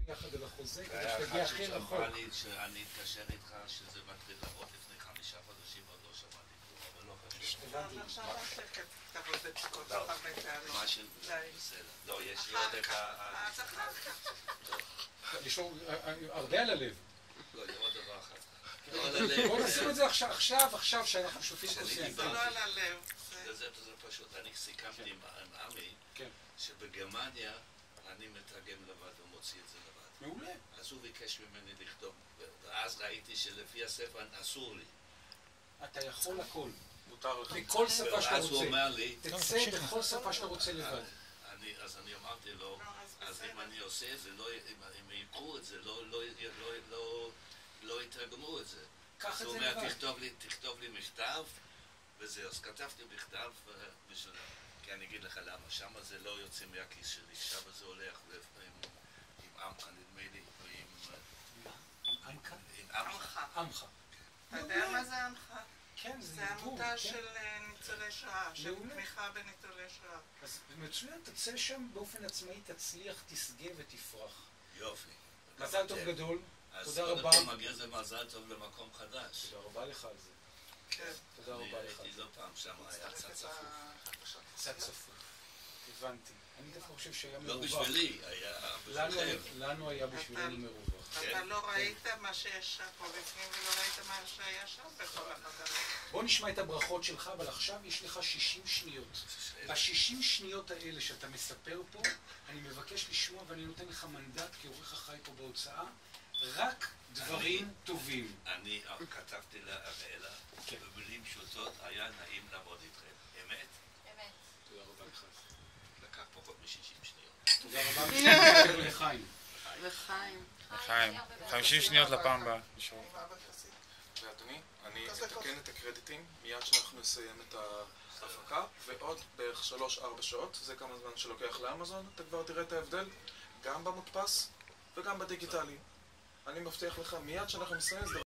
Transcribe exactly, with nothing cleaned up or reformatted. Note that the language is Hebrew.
יחד על החוזה, כדי שתגיע הכי רחוק. אמרה לי שאני אתקשר איתך שזה מתחיל לעבוד לפני חמישה חודשים, עוד לא שמעתי כלום, אבל לא חשוב. עכשיו השקט תבוא בצקות לך בטענות. משהו, בסדר. לא, יש לי עוד את ה... אז אחר כך. יש לו הרבה על הלב. לא, יש עוד דבר אחד. בואו נשים את זה עכשיו, עכשיו, עכשיו, שאנחנו שותים כוסים. זה לא על הלב. זה פשוט, אני סיכמתי עם עמי, שבגרמניה אני מתרגם לבד ומוציא את זה לבד. מעולה. אז הוא ביקש ממני לכתוב, ואז ראיתי שלפי הספר אסור לי. אתה יכול הכל. מותר לך. בכל שפה שאתה ואז הוא רוצה. אומר לי... תצא בכל שפה שאתה רוצה לבד. אז אני אמרתי לו, אז אם אני עושה את זה, אם יקרו את זה, לא יתרגמו את זה. קח את הוא זה אומר, לבד. תכתוב לי מכתב, וזהו. אז כתבתי מכתב בשביל... כי אני אגיד לך למה, שמה זה לא יוצא מהכיס שלי, שמה זה הולך עם עמך, נדמה לי, עם עמך. עמך. אתה יודע מה זה עמך? כן, זה זה עמותה של ניצולי שואה, של תמיכה בניצולי שואה. אז מצוין, תצא שם באופן עצמאי, תצליח, תשגה ותפרח. יופי. מזל טוב גדול, תודה רבה. אז קודם כל מגיע זה מזל טוב למקום חדש. תודה רבה לך על זה. כן. תודה רבה לך. הייתי לא פעם שם, היה קצת צפוף. קצת צפוף. הבנתי. אני דווקא חושב שהיה לא מרווח. בשבילי, היה בשבילכם. לנו היה בשבילנו מרווח. אתה לא ראית מה שיש שם פה בפנים ולא ראית מה שהיה שם בכל החדרים. בוא נשמע את הברכות שלך, אבל עכשיו יש לך שישים שניות. ב-שישים שניות האלה שאתה מספר פה, אני מבקש לשמוע ואני נותן לך מנדט כעורך החי פה בהוצאה, רק דברים טובים. אני כתבתי לאראלה, במילים פשוטות, היה נעים לעבוד איתכם. אמת? אמת. תודה רבה לך. לקח פחות מ-שישים שניות. תודה רבה לחיים. וחיים. חיים, חמישים שניות לפעם הבאה. ואדוני, אני אתקן את הקרדיטים מיד שאנחנו נסיים את ההפקה, ועוד בערך שלוש ארבע שעות, זה כמה זמן שלוקח לאמזון, אתה כבר תראה את ההבדל, גם במודפס וגם בדיגיטלי. אני מבטיח לך מיד שאנחנו נסיים